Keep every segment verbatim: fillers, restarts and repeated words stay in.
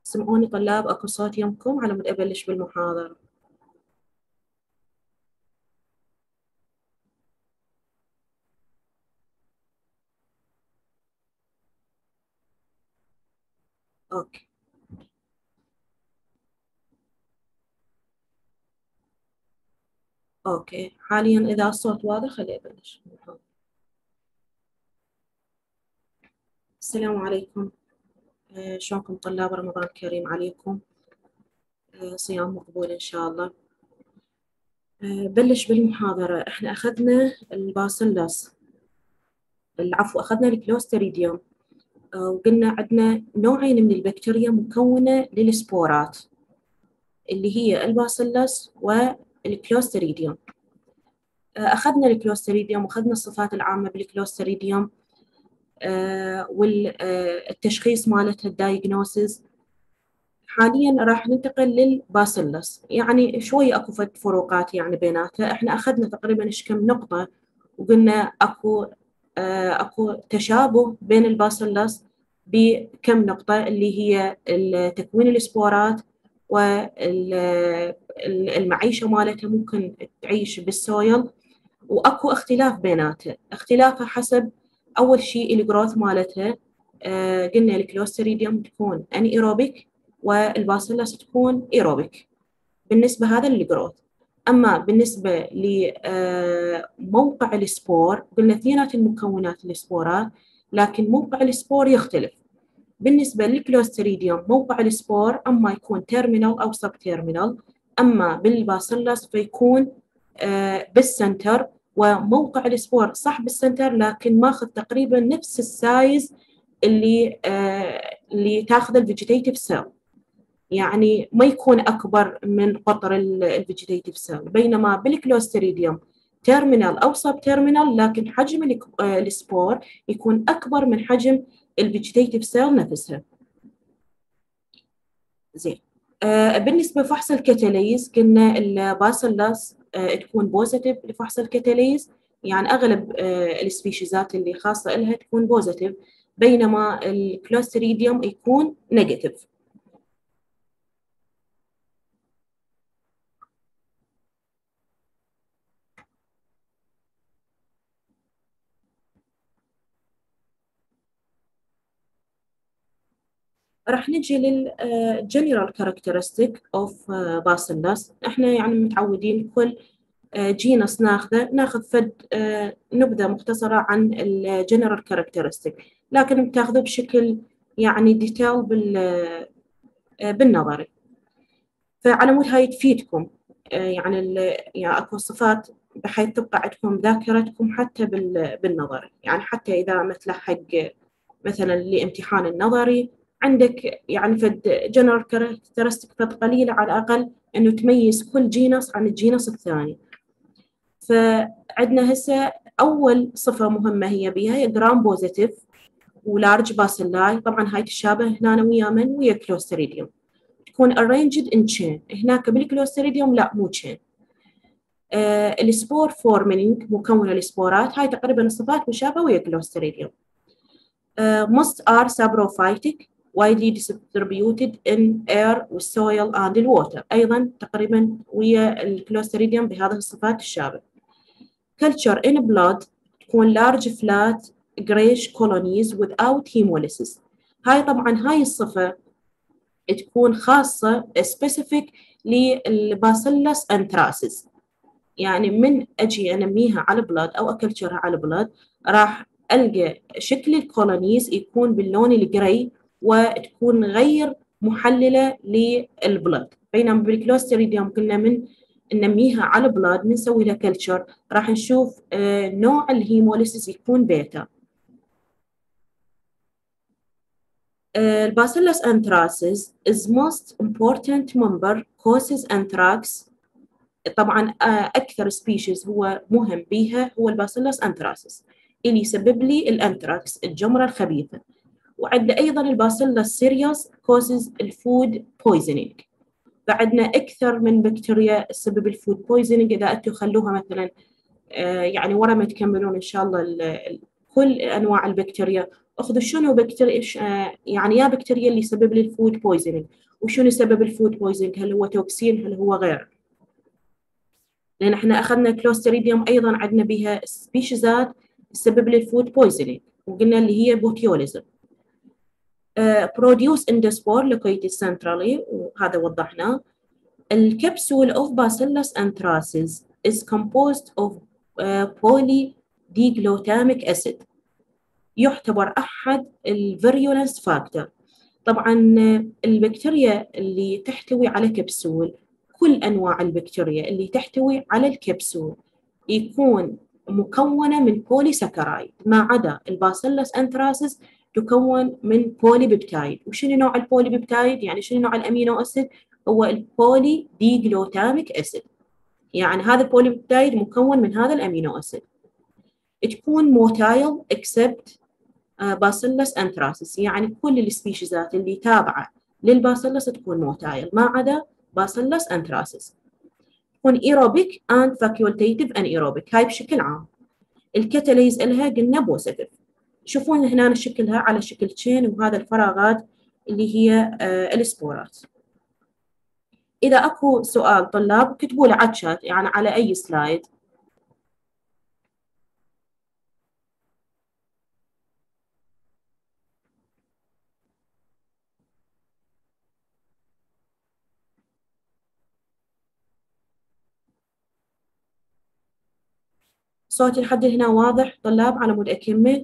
سمعوني طلاب، اكو صوت يمكم على مود ابلش بالمحاضرة. اوكي اوكي حاليا اذا الصوت واضح خلي ابلش بالمحاضرة. السلام عليكم. آه، شلونكم طلاب؟ رمضان كريم عليكم. آه، صيام مقبول ان شاء الله. آه، بلش بالمحاضرة. احنا اخذنا الباسيلس، العفو اخذنا الكلوستريديوم. آه، وقلنا عندنا نوعين من البكتيريا مكونة للسبورات اللي هي الباسيلس والكلوستريديوم. أخذنا الكلوستريديوم وأخذنا الصفات العامة بالكلوستريديوم آه والتشخيص مالتها الدايجنوسيس. حاليا راح ننتقل للباسيلس، يعني شوي اكو فد فروقات يعني بيناتها. احنا اخذنا تقريبا ايش كم نقطة وقلنا اكو آه اكو تشابه بين الباسيلس بكم نقطة، اللي هي تكوين السبورات والمعيشة مالتها، ممكن تعيش بالسويل، واكو اختلاف بيناتها. اختلافها حسب اول شيء الجروث مالتها. آه قلنا الكلوستريديوم تكون ان ايروبيك والباسيلس تكون ايروبيك بالنسبه هذا للجروث. اما بالنسبه لموقع السبور قلنا اثنينات المكونات السبورات، لكن موقع السبور يختلف. بالنسبه للكلوستريديوم موقع السبور اما يكون تيرمينال او سب تيرمينال، اما بالباسيلس فيكون آه بالسنتر. وموقع السبور صح بالسنتر، لكن ماخذ تقريبا نفس السايز اللي آه اللي تاخذ الفيجيتيتيف سيل، يعني ما يكون اكبر من قطر الفيجيتيتيف سيل. بينما بالكلوستريديوم تيرمينال او سب تيرمينال، لكن حجم السبور يكون اكبر من حجم الفيجيتيتيف سيل نفسها. زين. آه بالنسبه لفحص الكتاليز قلنا الباسيلس آه تكون بوزيتيف لفحص الكتاليز، يعني اغلب آه السبيشيزات اللي خاصه لها تكون بوزيتيف، بينما الكلوستريديوم يكون نيجاتيف. راح نجي للجنرال كاركترستيك اوف باسيلس. احنا يعني متعودين كل جينس ناخذه ناخذ فد نبذه مختصره عن الجنرال كاركترستيك، لكن بتاخذه بشكل يعني ديتيل بال بالنظري. فعلى مود هاي تفيدكم يعني يعني اكو صفات بحيث تبقى عندكم ذاكرتكم حتى بالنظري، يعني حتى اذا مثل حق مثلا لامتحان النظري عندك يعني فد جنرال كاركترستيك فد قليله على الاقل انه تميز كل جينس عن الجينس الثاني. فعندنا هسه اول صفه مهمه هي بها هي جرام بوزيتيف ولارج باسيلاي. طبعا هاي تشابه هنا ويا من ويا كلوستريديوم، تكون arranged in chain. هناك بالكلوستريديوم لا مو chain. آه السبور فورمينج مكون السبورات، هاي تقريبا الصفات مشابهه ويا كلوستريديوم. Uh, most are saprophytic widely distributed in air والsoil and water. أيضا تقريبا ويا الكلوستريديوم بهذه الصفات الشابهة. Culture in blood تكون large flat grayish colonies without hemolysis. هاي طبعا هاي الصفة تكون خاصة specific للباسيلس انتراسيس، يعني من أجي أنميها على بلاد أو أكلتشرها على بلاد راح ألقى شكل الكولونيز يكون باللون الجري وتكون غير محللة للبلاد. بينما بالكلوستريديوم قلنا من ننميها على بلاد من نسوي لها كلتشر راح نشوف آه نوع الهيموليسيس يكون بيتا. الباسيلس انتراسيس is most important member causes anthrax. طبعا اكثر سبيشيز هو مهم بيها هو الباسيلس انتراسيس اللي يسبب لي الانتراكس الجمره الخبيثه. وعندنا ايضا الباسيلس سيريوس كوزز الفود بويزنينج. فعندنا اكثر من بكتيريا تسبب الفود بويزنينج. اذا انتم خلوها مثلا آه يعني ورا ما تكملون ان شاء الله كل انواع البكتيريا. اخذوا شنو بكتيريا، يعني يا بكتيريا اللي يسبب لي الفود بويزنينج، وشنو سبب الفود بويزنينج، هل هو توكسين هل هو غير. لان احنا اخذنا كلوستريديوم ايضا عندنا بها سبيشيزات تسبب لي الفود بويزنينج، وقلنا اللي هي بوتيوليزم. بروديوس اندوسبور لوكيتد سنترالي، وهذا وضحناه. الكبسول of Bacillus anthracis is composed of uh, polydiglutamic acid، يعتبر أحد الفيريولنس فاكتور. طبعا البكتيريا اللي تحتوي على كبسول، كل أنواع البكتيريا اللي تحتوي على الكبسول يكون مكونة من بوليساكرايد، ما عدا الباسيلس انثراسيس تكون من بولي بيبتايد. وشنو نوع البولي بيبتايد؟ يعني شنو نوع الأمينو أسيد؟ هو البولي ديجلوتاميك أسيد، يعني هذا البولي بيبتايد مكون من هذا الأمينو أسيد. تكون موتايل except باسيلس انثراسيس، يعني كل السبيشيزات اللي تابعة للباسيلس تكون موتايل ما عدا باسيلس انثراسيس. تكون ايروبيك اند فاكولتيتيف ان ايروبيك، هاي بشكل عام. الكتاليز لها قلنا بوزيتيف. شوفون هنا شكلها على شكل تشين، وهذا الفراغات اللي هي آه السبورات. اذا اكو سؤال طلاب كتبوا له على الشات، يعني على اي سلايد. صوتي لحد هنا واضح طلاب على مود اكمل؟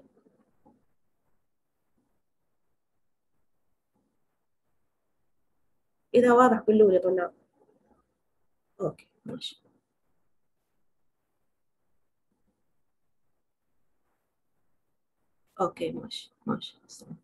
اذا واضح قولوا لي طلاب. اوكي ماشي. اوكي ماشي ماشي.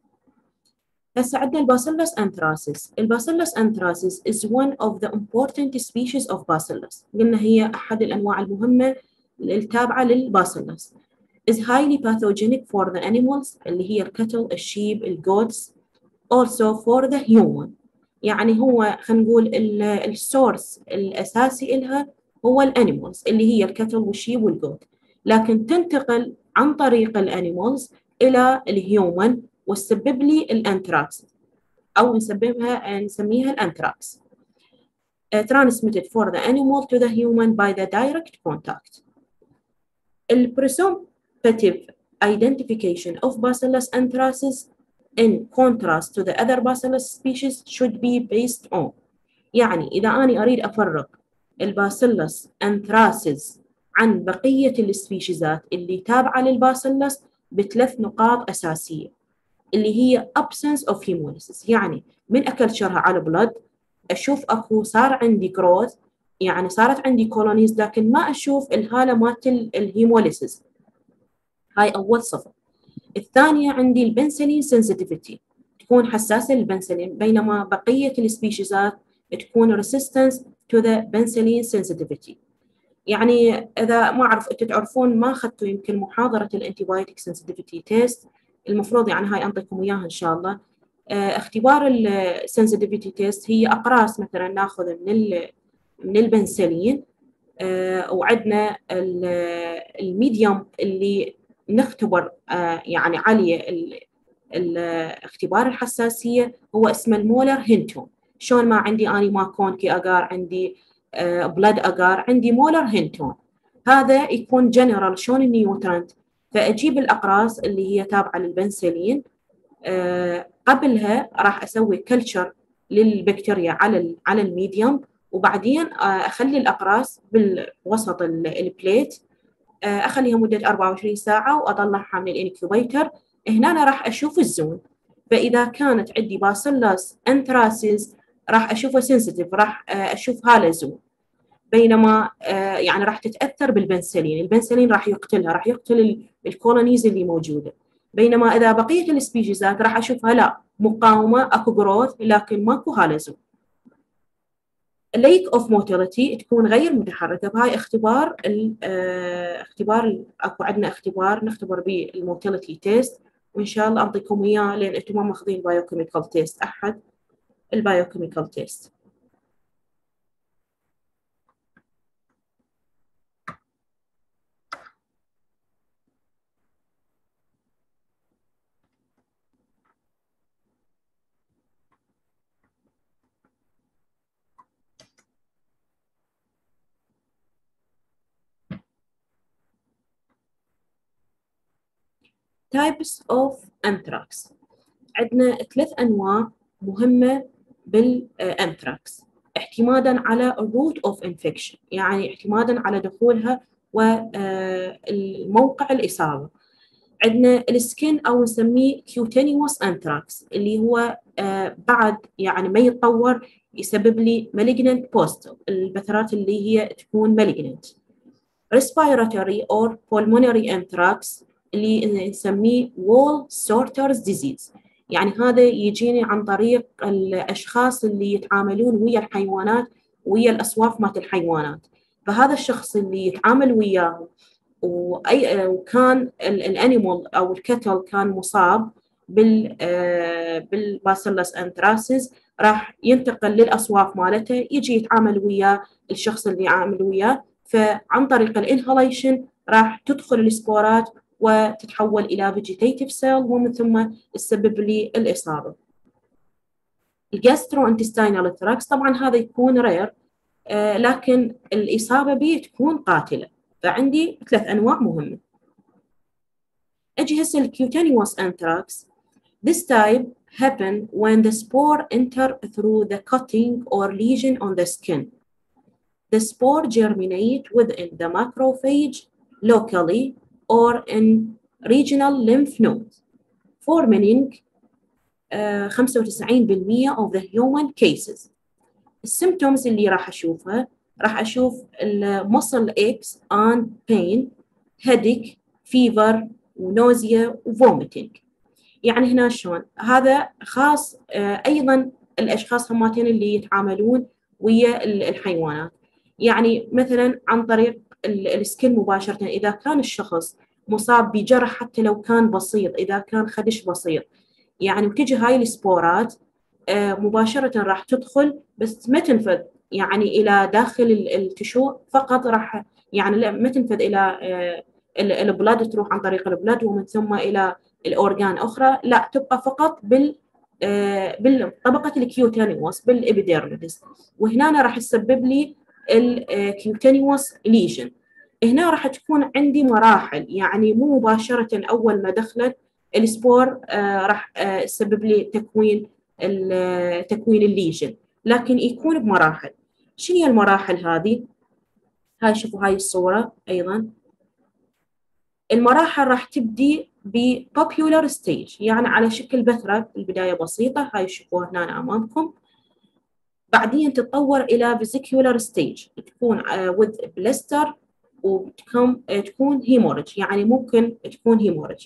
هسه عندنا الباسيلس انثراسيس. الباسيلس انثراسيس is one of the important species of bacillus، قلنا هي احد الانواع المهمه التابعه للباسيلس. is highly pathogenic for the animals اللي هي الكتل، الشيب، الجوتس. also for the human، يعني هو خلينا نقول السورس الاساسي لها هو الانيمالز اللي هي الكتل والشيب والجوت، لكن تنتقل عن طريق الانيمالز الى الهيومن وتسبب لي الانثراكس، او نسببها نسميها الانثراكس. uh, transmitted for the animal to the human by the direct contact. The presumptive identification of Bacillus anthracis in contrast to the other Bacillus species should be based on، يعني إذا أنا أريد أفرق الباسيلس انثراسيس عن بقية السبيشيزات اللي تابعة للباسيلس بثلاث نقاط أساسية، اللي هي absence of hemolysis، يعني من أكلشرها على بلد أشوف أكو صار عندي growth، يعني صارت عندي colonies، لكن ما أشوف الهالة مالت الهيموليسيس. هاي أول صفة. الثانية عندي البنسلين sensitivity، تكون حساسة للبنسلين، بينما بقية السبيشيزات تكون resistance to the penicillin sensitivity. يعني إذا ما أعرف أنتم تعرفون ما أخذتوا يمكن محاضرة الانتيبايوتيك sensitivity test، المفروض يعني هاي أنطيكم إياها إن شاء الله. اه اختبار السنسيتيفيتي تيست هي أقراص مثلا ناخذ من من البنسلين، اه وعندنا الميديوم اللي نختبر اه يعني عالية الاختبار الحساسية هو اسمه المولر هنتون. شلون ما عندي أني ما كونكي أجار، عندي آه بلاد أجار، عندي مولر هنتون. هذا يكون جنرال شلون النيوترنت، فأجيب الأقراص اللي هي تابعة للبنسلين، آه قبلها راح أسوي كلتشر للبكتيريا على على الميديوم، وبعدين آه أخلي الأقراص بالوسط البليت، آه أخليها مدة أربعة وعشرين ساعة وأطلعها من الانكيوبيتر. هنا أنا راح أشوف الزون، فإذا كانت عندي باسيلس انثراسيس راح أشوفه سنسيتيف، راح أشوف هاله زون، بينما يعني راح تتأثر بالبنسلين، البنسلين راح يقتلها، راح يقتل الكولونيز اللي موجودة. بينما إذا بقية السبيشيزات راح أشوفها لا مقاومة، أكو جروث لكن ماكو هاله زون. الليك اوف موتيليتي تكون غير متحركه. بهاي اختبار اه اختبار اكو عندنا اختبار نختبر به الموتيليتي تيست، وان شاء الله اعطيكم اياه لان انتم ما ماخذين بايوكيميكال تيست احد البايوكيميكال تيست. types of anthrax. عندنا ثلاث أنواع مهمة بالأنثراكس اعتمادا على route of infection، يعني اعتمادا على دخولها والموقع الإصابة. عندنا السكين أو نسميه cutaneous anthrax اللي هو بعد يعني ما يتطور يسبب لي malignant postal، البثرات اللي هي تكون malignant. respiratory or pulmonary anthrax اللي نسميه wall sorters disease، يعني هذا يجيني عن طريق الأشخاص اللي يتعاملون ويا الحيوانات ويا الأصواف مات الحيوانات. فهذا الشخص اللي يتعامل وياه وأي وكان الأنيمال أو الكتل كان مصاب بال بالباسيلس أنثراسيس، راح ينتقل للأصواف مالته، يجي يتعامل وياه الشخص اللي يعامل وياه، فعن طريق الانهاليشن راح تدخل السبورات وتتحول إلى vegetative cell ومن ثم تسبب لي الإصابة. الجاسترو انتستينال ثراكس طبعا هذا يكون رير، آه لكن الإصابة به تكون قاتلة. فعندي ثلاث أنواع مهمة. أجي هسه الكيوتينيوس anthrax. This type happen when the spore enter through the cutting or lesion on the skin. The spore germinate within the macrophage locally or in regional lymph nodes, forming uh, خمسة وتسعين بالمئة of the human cases. السيمتومز اللي راح أشوفها راح أشوف muscle aches and pain, headache, fever, nausea, vomiting. يعني هنا شلون؟ هذا خاص uh, أيضا الأشخاص هماتين اللي يتعاملون ويا الحيوانات. يعني مثلا عن طريق السكن مباشرة، إذا كان الشخص مصاب بجرح حتى لو كان بسيط، إذا كان خدش بسيط، يعني وتجي هاي السبورات مباشرة راح تدخل بس ما تنفذ يعني إلى داخل التشو فقط، راح يعني لا ما تنفذ إلى البلاد، تروح عن طريق البلاد ومن ثم إلى الأورجان أخرى، لا تبقى فقط بال بالطبقة الكيوتينيوس بالإبيديرميس، وهنا راح تسبب لي الكيوتينيوس ليجن. هنا راح تكون عندي مراحل، يعني مو مباشرة أول ما دخلت السبور آه راح آه تسبب لي تكوين تكوين الليجن، لكن يكون بمراحل. شنو هي المراحل هذه؟ هاي شوفوا هاي الصورة أيضا. المراحل راح تبدي بpopular stage، يعني على شكل بثرة، البداية بسيطة، هاي شوفوها هنا أمامكم، بعدين تتطور إلى vesicular stage، تكون uh, with blister وتكون تكون hemorrhage، يعني ممكن تكون hemorrhage.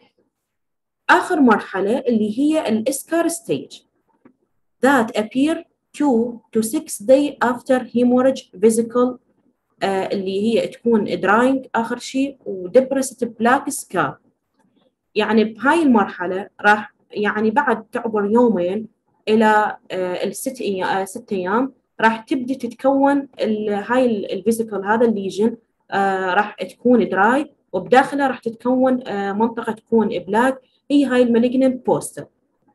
آخر مرحلة اللي هي الإسكار stage that appear two to six days after hemorrhage vesicle، uh, اللي هي تكون drying آخر شيء وdepressed black scar. يعني بهاي المرحلة راح يعني بعد تعبر يومين إلى الست أيام ست أيام راح تبدي تتكون هاي الفيزيكال هذا الليجن، راح تكون دراي وبداخلها راح تتكون منطقة تكون بلاك، هي هاي المالجننت بوستر.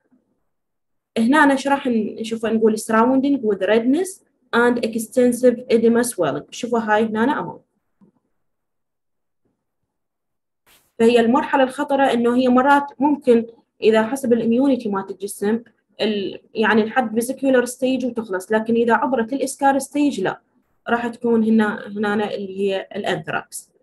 هنا نشرح نشوف نقول surrounding with redness and extensive edema swelling. شوفوا هاي هنا أمام. فهي المرحلة الخطرة إنه هي مرات ممكن إذا حسب الإميونيتي مالت الجسم يعني لحد فيزيكولار ستيج وتخلص، لكن إذا عبرت الإسكار ستيج لا، راح تكون هنا هنا اللي هي الأنثراكس.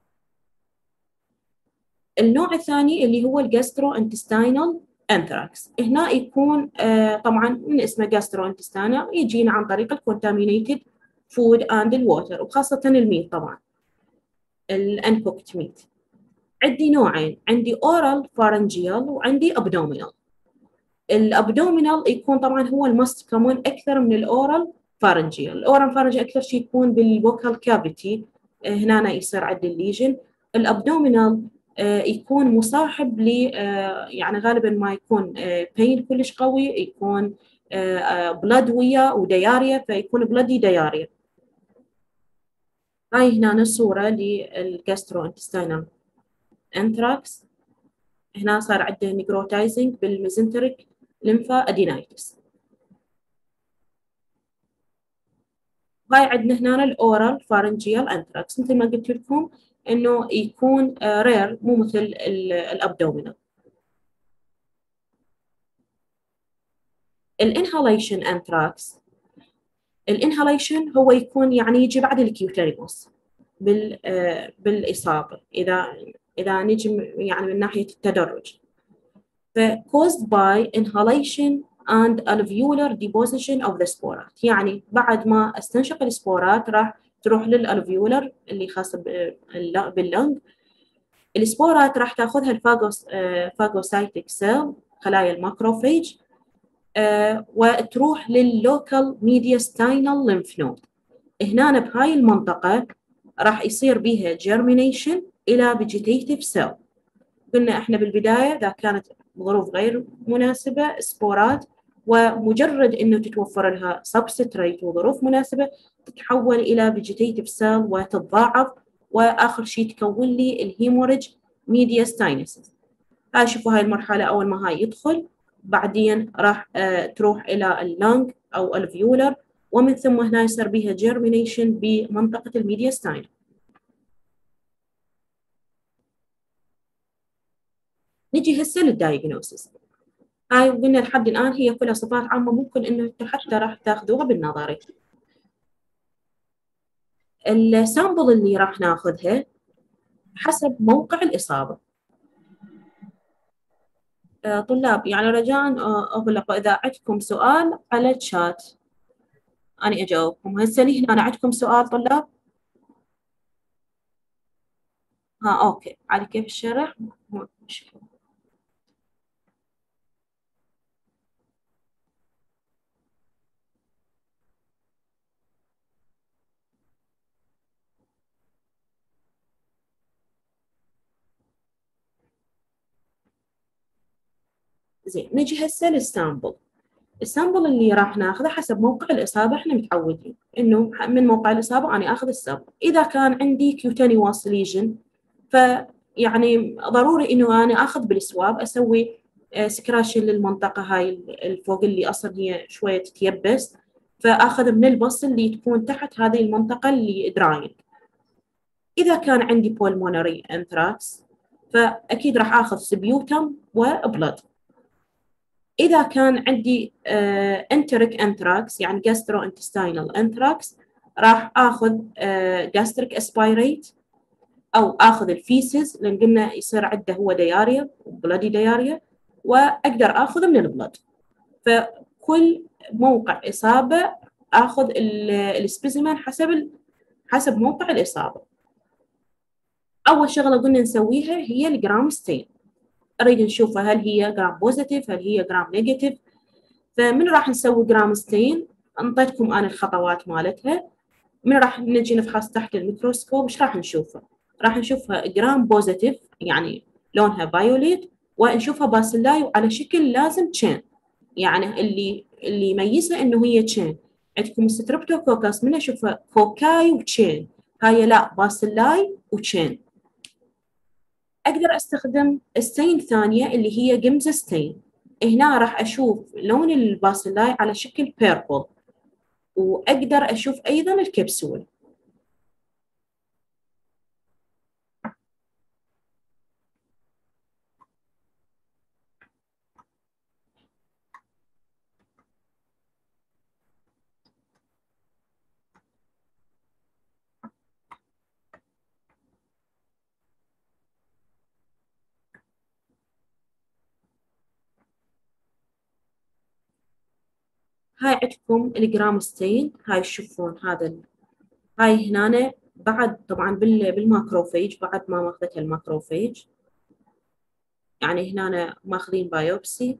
النوع الثاني اللي هو الجاسترو انتستينال أنثراكس. هنا يكون آه طبعا من اسمه جاسترو انتستينال، يجينا عن طريق الكونتامينيتد فود اند الووتر، وخاصة الميت طبعا الانكوكت ميت. عندي نوعين، عندي اورال فارنجيال وعندي ابدومينال. الابدومينال يكون طبعا هو المست كومون اكثر من الاورال فارنجيال. الاورال فارنجيال اكثر شيء يكون بالفوكال كافيتي، هنا يصير عندي الليجن. الابدومينال يكون مصاحب ل يعني غالبا ما يكون بين كلش قوي، يكون بلاد ويا ودياريا، فيكون بلادي دياريا. هاي هنا صورة للجاسترو انتستينال انثراكس. هنا صار عنده نيكروتايزنج بالميزنتريك ليمفا ادينايتس. هاي عندنا هنا الاورال فارنجيال انثراكس، مثل ما قلت لكم انه يكون رير مو مثل الابدومينال. الانهاليشن انثراكس، الانهاليشن هو يكون يعني يجي بعد الكيوتيريموس بال بالاصابه، اذا اذا نجي يعني من ناحيه التدرج. ف caused by inhalation and alveolar deposition of the sporate، يعني بعد ما استنشق السبورات راح تروح للالفيولر اللي خاصه باللنج. السبورات راح تاخذها الفاغوس فاغوسايتك سيل، خلايا الماكروفيج، أه وتروح لللوكال ميدياستاينال ليمف نود. هنا بهاي المنطقه راح يصير بيها جيرمينيشن الى فيجيتيتيف سيل. قلنا احنا بالبدايه اذا كانت ظروف غير مناسبه سبورات، ومجرد انه تتوفر لها سبستريت وظروف مناسبه تتحول الى فيجيتيتيف سيل وتتضاعف، واخر شيء تكون لي الهيموريج ميدياستاينسيس. هاي شوفوا هاي المرحله اول ما هاي يدخل، بعدين راح آه تروح الى اللنج او الفيولر، ومن ثم هنا يصير بها جيرمينيشن بمنطقه الميدياستاين. نجي هسه للدايجنوسيس. هاي قلنا لحد الآن هي كلها صفات عامة ممكن إنه حتى راح تاخذوها بالنظري. السامبل اللي راح ناخذها حسب موقع الإصابة. آه طلاب يعني رجاء آه أغلقوا إذا عندكم سؤال على الشات أنا أجاوبكم. هسه هنا عندكم سؤال طلاب؟ ها أوكي، على كيف الشرح؟ مشكلة. زين، نجي هسه للسامبل. السامبل اللي راح ناخذه حسب موقع الإصابة، احنا متعودين إنه من موقع الإصابة أنا آخذ السامبل. إذا كان عندي كيوتينيوس ليجن فيعني ضروري إنه أنا آخذ بالسواب، أسوي سكراشن للمنطقة هاي الفوق اللي أصلا هي شوية تتيبس، فآخذ من البص اللي تكون تحت هذه المنطقة اللي دراين. إذا كان عندي بولمونري أنثراكس فأكيد راح آخذ سبيوتم وبلد. إذا كان عندي انتريك انثراكس يعني جاسترو انتستينال انثراكس راح آخذ جاستريك اسبيريت أو آخذ الفيسز، لأن قلنا يصير عنده هو دياريا بلادي دياريا، وأقدر آخذ من البلد. فكل موقع إصابة آخذ السبيسيمن حسب حسب موقع الإصابة. أول شغلة قلنا نسويها هي الجرام ستين، أريد نشوفها هل هي جرام بوزيتيف هل هي جرام نيجاتيف. فمن راح نسوي جرام ستين؟ انطيتكم انا الخطوات مالتها. من راح نجي نفحص تحت الميكروسكوب ايش راح نشوفها؟ راح نشوفها جرام بوزيتيف يعني لونها فايوليت، ونشوفها باسيلاي على شكل لازم تشين، يعني اللي اللي يميزها انه هي تشين. عندكم ستريبتوكوكس من اشوفها كوكاي وتشين، هاي لا باسيلاي وتشين. اقدر استخدم ستين ثانيه اللي هي جيمز ستين. هنا راح أشوف لون الباسيلاي على شكل بيربل، وأقدر أشوف أيضا الكبسول. هاي عندكم الجرام ستين، هاي تشوفون هذا ال... هاي هنا بعد طبعا بال... بالماكروفيج، بعد ما ماخذتها الماكروفيج يعني هنا ماخذين بايوبسي،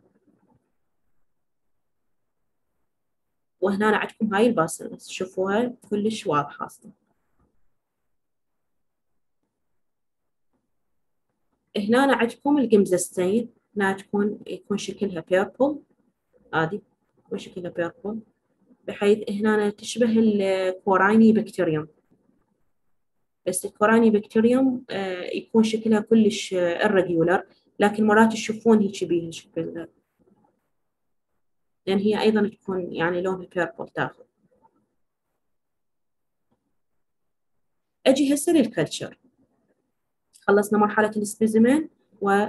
وهنا عندكم هاي الباسلس تشوفوها كلش واضحة أصلا. هنا عندكم الجمزستين، هنا تكون يكون شكلها بيربل، هذه يكون شكلها بيربل، بحيث هنا تشبه الكورايني بكتيريوم، بس الكوراني بكتيريوم آه يكون شكلها كلش irregular، لكن مرات تشوفون هيك بيها شكل، لأن هي أيضا تكون يعني لونها بيربل تاخذ. أجي هسه للكلتشر. خلصنا مرحلة السبيزمن و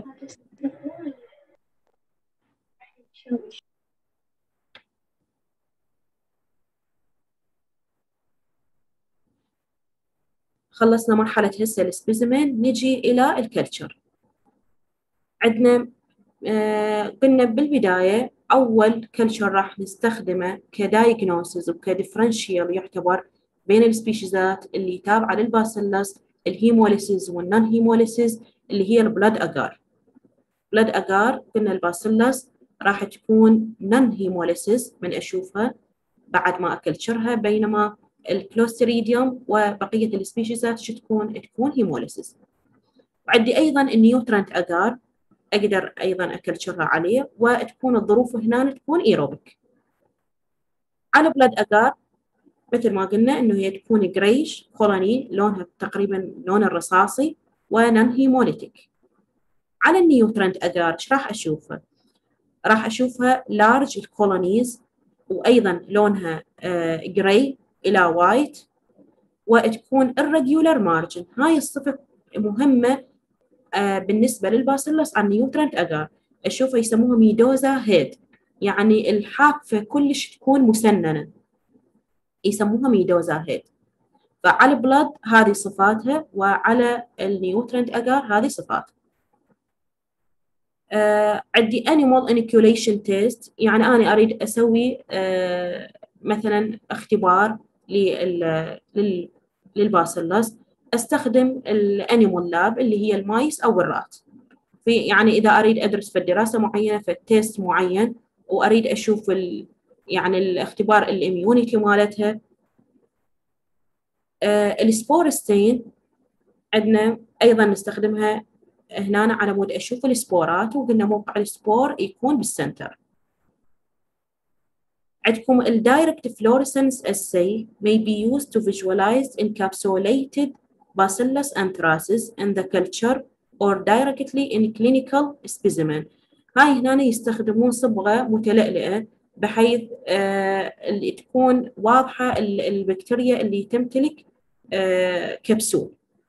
خلصنا مرحلة هسه السبيزمن، نجي إلى الكلتشر. عندنا آه قلنا بالبداية أول كلتشر راح نستخدمه كدايجنوسيس وكديفرنشيال يعتبر بين السبيشيزات اللي تابعة للباسيلس، الهيموليسيس والنون هيموليسيس، اللي هي البلاد أجار. بلاد أجار قلنا الباسيلس راح تكون نون هيموليسيس من أشوفها بعد ما أكلتشرها، بينما الكلوستريديوم وبقية السبيشيزات شو تكون؟ تكون هيموليسيس. وعندي أيضا النيوترنت أجار أقدر أيضا أكلتشرها عليه، وتكون الظروف هنا تكون إيروبيك. على بلاد أجار مثل ما قلنا إنه هي تكون جريش كولوني، لونها تقريبا لون الرصاصي، ونن هيموليتيك. على النيوترنت أجار إيش راح أشوفها؟ راح أشوفها لارج كولونيز، وأيضا لونها جراي إلى وايت، وتكون irregular margin. هاي الصفة مهمة آه بالنسبة للباسيلس على النيوترنت أجار. أشوفها يسموها ميدوزا هيد، يعني الحافة كلش تكون مسننة، يسموها ميدوزا هيد. فعلى البلد هذه صفاتها، وعلى النيوترنت أجار هذه صفاتها. آه عندي animal inoculation test، يعني أنا أريد أسوي آه مثلا اختبار لل للباسيلس، استخدم الانيمال لاب اللي هي المايس او الرات. في يعني اذا اريد ادرس في دراسه معينه في تيست معين، واريد اشوف ال يعني الاختبار الاميونيتي مالتها. آه السبورستين عندنا ايضا نستخدمها هنا على مود اشوف السبورات، وقلنا موقع السبور يكون بالسنتر. عندكم الدايركت فلورسنس assay may be used to visualize encapsulated bacillus anthracis in the culture or directly in clinical specimen. هاي هنا يستخدمون صبغة متلألئة بحيث آه اللي تكون واضحة البكتيريا اللي تمتلك آه كبسول.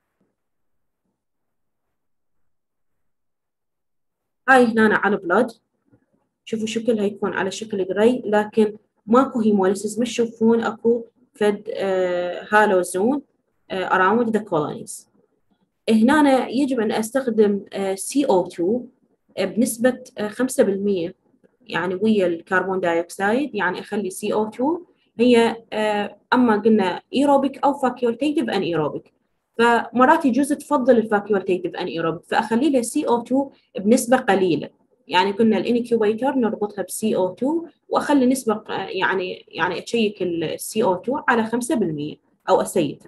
هاي هنا على بلاد، شوفوا شكلها يكون على شكل جراي، لكن ماكو هيموليسيس، مش تشوفون اكو فد آه هالو زون آه around the colonies. هنا يجب ان استخدم آه سي أو تو بنسبة آه خمسة بالمية، يعني ويا الكربون دايوكسيد، يعني اخلي سي أو تو هي آه اما قلنا ايروبيك او فاكيولتيتيف ان ايروبيك. فمرات يجوز تفضل الفاكيولتيتيف ان ايروبيك، فاخلي له سي أو تو بنسبة قليلة. يعني كنا الانكيوبيتر نربطها بسي أو تو، واخلي نسبة يعني يعني اشيك السي أو تو على خمسة بالمية او اسيته.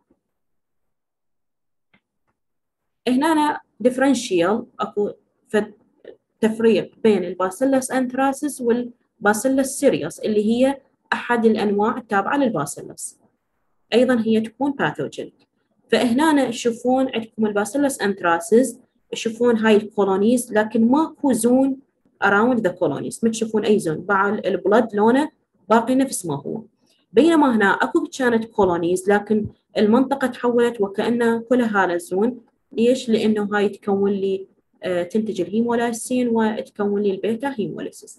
هنا أنا ديفرنشيال اكو تفريق بين الباسيلس انثراسيس والباسيلس سيريوس، اللي هي احد الانواع التابعه للباسيلس، ايضا هي تكون باثوجينيك. فهنا تشوفون عندكم الباسيلس انثراسيس، تشوفون هاي الكولونيز، لكن ماكو زون around the colonies، ما تشوفون اي زون، بعد البلد لونه باقي نفس ما هو. بينما هنا اكو كانت كولونيز، لكن المنطقه تحولت وكانها كلها هذا الزون. ليش؟ لانه هاي تكون لي آه تنتج الهيمولايسين وتكون لي البيتا هيموليسيس.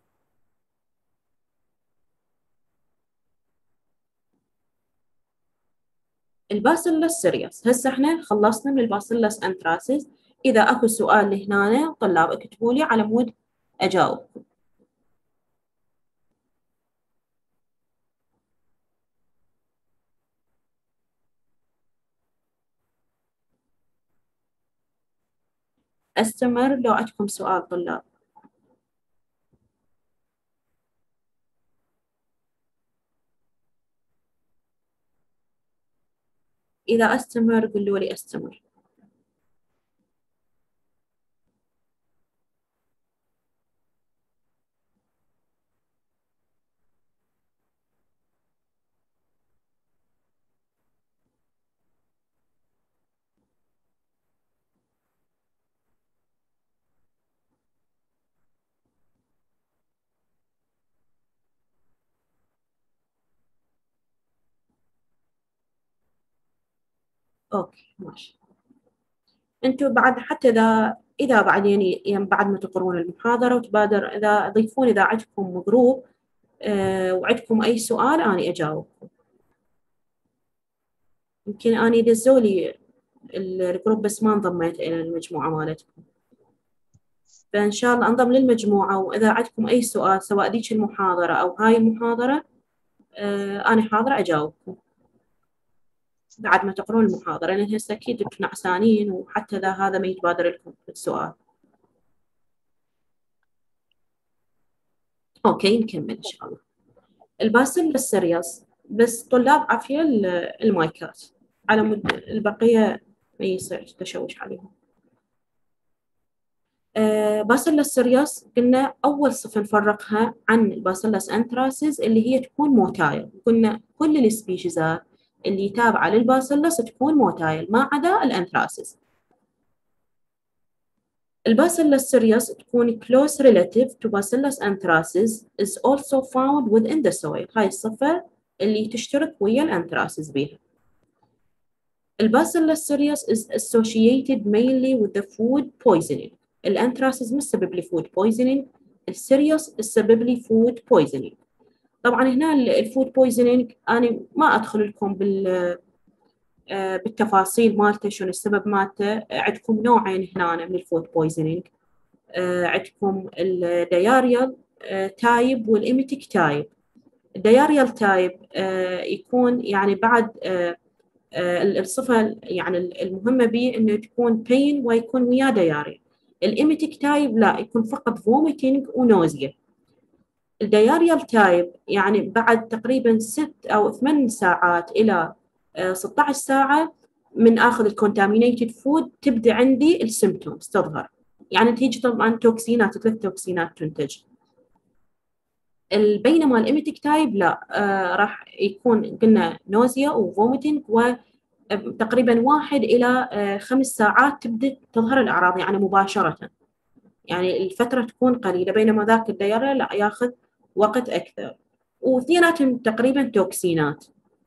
الباسيلس سيريوس. هسه احنا خلصنا من الباسيلس انثراسيس. اذا اكو سؤال هنا طلاب اكتبوا لي على مود اجاوب. استمر لو عندكم سؤال طلاب. اذا استمر قولوا لي استمر. اوكي ماشي. انتم بعد حتى اذا اذا بعدين يعني بعد ما تقرون المحاضره وتبادر اذا ضيفون اذا عندكم جروب أه وعندكم اي سؤال انا اجاوبكم. يمكن اني دزوا لي الجروب بس ما انضميت الى المجموعه مالتكم، فان شاء الله انضم للمجموعه، واذا عندكم اي سؤال سواء ذيك المحاضره او هاي المحاضره أه انا حاضره اجاوبكم بعد ما تقرون المحاضره، لان هسه اكيد انتم نعسانين وحتى اذا هذا ما يتبادر لكم السؤال. اوكي نكمل ان شاء الله. الباسل للسيريوس، بس طلاب عافية المايكات على مد البقية ما يصير تشوش عليهم. آه باسيلس سيريوس قلنا أول صفة نفرقها عن الباسيلس أنثراسيس اللي هي تكون موتايل، قلنا كل السبيشيزات اللي تابعة للباسيلس تكون موتايل ما عدا الأنثراسيس. الباسيلس سيريوس تكون close relative to Bacillus anthracis is also found within the soil. هاي الصفة اللي تشترك ويا الأنثراسيس بيها. الباسيلس سيريوس is associated mainly with the food poisoning. الأنثراسيس مش سبب لي food poisoning، السيريوس السبب لي food poisoning. طبعا هنا الفود poisoning أنا ما أدخل لكم بال بالتفاصيل مالته شنو السبب مالته. عندكم نوعين هنا من الفود poisoning، عندكم الدياريال تايب والإيميتيك تايب. الدياريال تايب يكون يعني بعد الصفة يعني المهمة به إنه تكون بين ويكون وياه دياريا. الإيميتيك تايب لا، يكون فقط فوميتينج ونوزيا. الدياريال تايب يعني بعد تقريبا ست أو ثمان ساعات إلى ستة عشر ساعة من آخذ الكونتامينيتد فود تبدأ عندي السيمتومز تظهر، يعني تيجي طبعا توكسينات، ثلاث توكسينات تنتج. بينما الإيميتيك تايب لا، آه راح يكون قلنا نوزيا وفوميتينج و تقريبا واحد إلى خمس ساعات تبدأ تظهر الأعراض يعني مباشرة، يعني الفترة تكون قليلة، بينما ذاك الديارة لا ياخذ وقت أكثر، واثنيناتهم تقريبا توكسينات.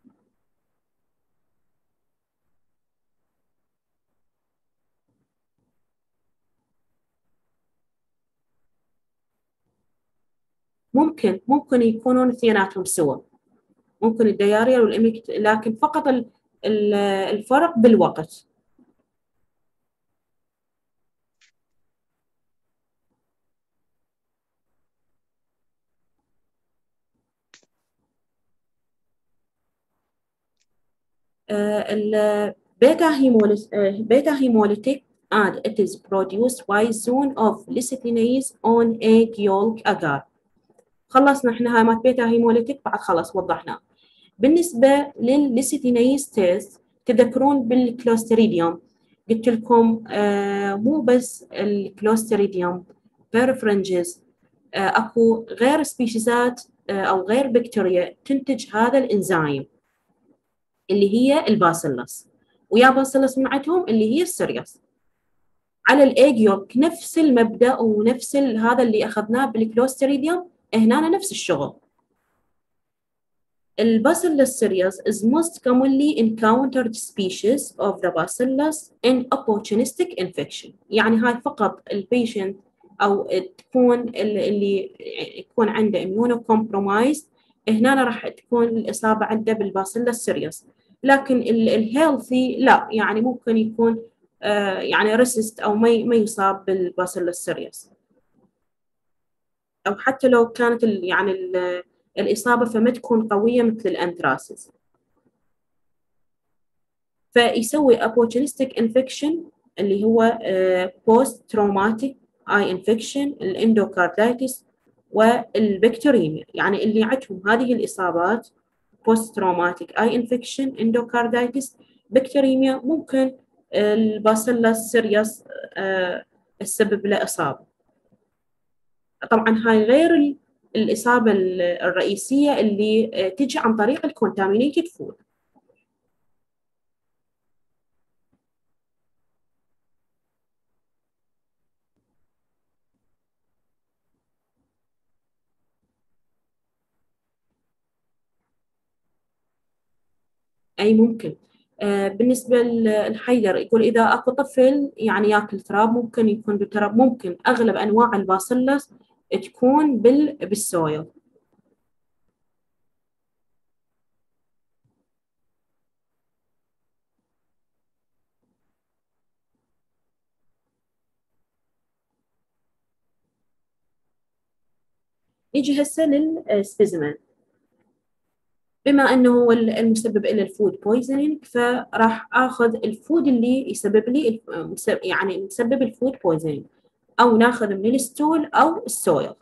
ممكن ممكن يكونون اثنيناتهم سوا، ممكن الدياريا والإميك، لكن فقط الفرق بالوقت. البيتا بيتا هيموليتيك and it is produced by zone of lecithinase on egg yolk agar. خلصنا احنا هاي مات بيتا هيموليتيك بعد خلص وضحناه. بالنسبة للليسيتينيز تيست تذكرون بالكلوستريديوم قلت لكم آه مو بس الكلوستريديوم بيرفرنجز، آه اكو غير سبيشيزات آه او غير بكتيريا تنتج هذا الانزيم اللي هي الباسيلس، ويا باسيلس معتهم اللي هي السيريوس. على الايج يولك نفس المبدا ونفس هذا اللي اخذناه بالكلوستريديوم، هنا نفس الشغل. الباسيلس cereus is most commonly encountered species of the bacillus in opportunistic infection. يعني هاي فقط البيشنت أو تكون اللي يكون عنده immunocompromised هنا راح تكون الإصابة عنده بالباسيلس cereus، لكن الهيلثي لا، يعني ممكن يكون آه يعني ريسست أو ما ما يصاب بالباسيلس cereus، أو حتى لو كانت ال يعني ال الإصابة فما تكون قوية مثل الأنثراسيس. فيسوي opportunistic infection اللي هو post traumatic eye infection، الاندوكاردايتس والبكتيريميا. يعني اللي عندهم هذه الإصابات post traumatic eye infection، اندوكاردايتس، بكتيريميا، ممكن الباسيلس سيريوس السبب له إصابة. طبعا هاي غير الإصابة الرئيسية اللي تجي عن طريق الكونتامينيتد فود. أي ممكن آه بالنسبة للحيدر يقول إذا أكو طفل يعني ياكل تراب ممكن يكون بالتراب، ممكن أغلب أنواع الباسيلس تكون بال بالسويل. نيجي هسه للسبيزمن. بما انه هو المسبب الى الفود بويزنينج، فراح اخذ الفود اللي يسبب لي يعني مسبب الفود بويزنينج، او ناخذ من الستول او السويل.